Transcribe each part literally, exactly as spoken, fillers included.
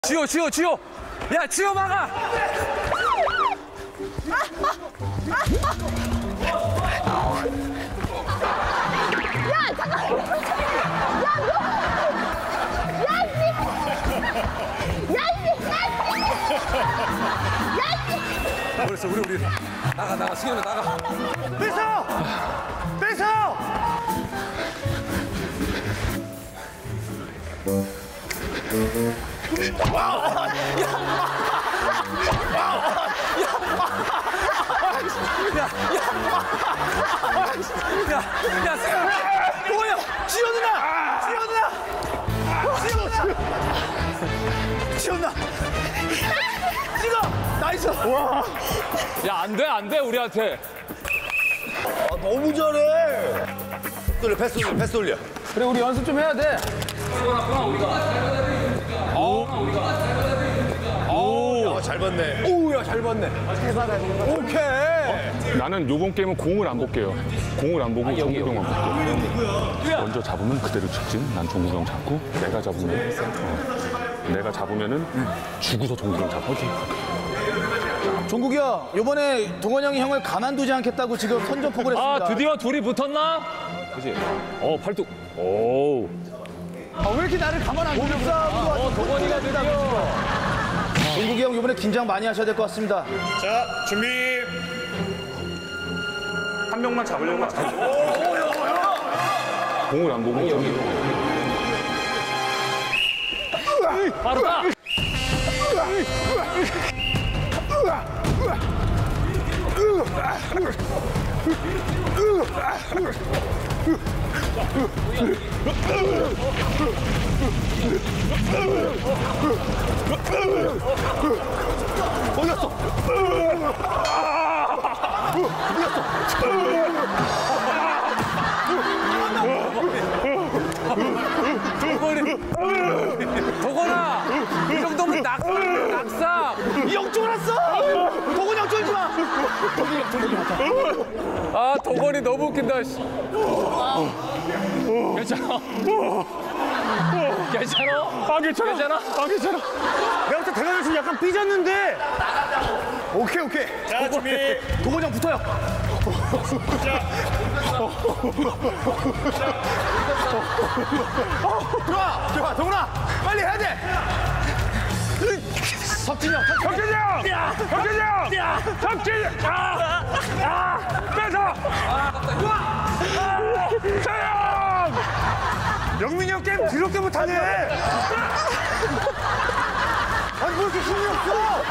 지호, 지호, 지호. 야, 지호 막아. 야, 잠깐. 야, 너. 야, 씨. 야, 씨. 야, 씨. 그랬어, 우리 우리 나가 나가 승현아 나가. 뺏어! 뺏어! 야, 야, 승현아. 뭐야? 지호 누나! 지호 누나! 지호 누나! 지호 누나! 찍어! 나이스! 와! 야, 안 돼, 안 돼, 우리한테. 아, 너무 잘해! 돌려, 패스 돌려, 패스 돌려. 그래, 우리 연습 좀 해야 돼. 오, 야, 잘 봤네. 오, 야, 잘 봤네. 오케이. 나는 요번 게임은 공을 안 볼게요. 공을 안 보고 종국이 형만 볼게요. 먼저 잡으면 그대로 직진. 난 종국이 형 잡고 내가 잡으면 어, 내가 잡으면은 죽어서 종국이 형 잡고. 종국이 형, 요번에 동원 형이 형을 가만두지 않겠다고 지금 선전포고를 했습니다. 아, 드디어 둘이 붙었나? 그지? 어, 팔뚝. 오. 아, 왜 이렇게 나를 가만 안 두는 거야? 어, 동원이가 드디어. 종국이 형, 요번에 긴장 많이 하셔야 될 것 같습니다. 자, 준비. 한 명만 잡으려고 하지. 공을 안 보고 종국이 형. 바로 가. 올렸어. 동원이. 동원아, 이 정도면 낙, 낙상. 이 형 쫄았어. 동훈이 형 쫄지 마. 아, 동원이 너무 웃긴다. 씨. 괜찮아? 괜찮아? 아 괜찮아. 괜찮아? 아 괜찮아. 내가 볼때 대단히 지금 약간 삐졌는데. 오케이, 오케이. 자, 준비. 동원 형 붙어요. 좋아, 좋아, 동훈아. 빨리 해야 돼. 석진이 형, 석진이 형! 석진이 형! 석진이! 아! 아! 뺏어! 서영! 영민이 형 게임 더럽게 못하네. 아니, 뭐 이렇게 힘이 없어?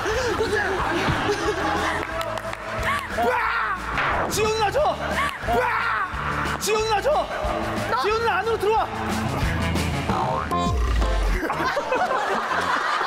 지호 누나 줘! 지호 누나 줘! 지호 누나 안으로 들어와!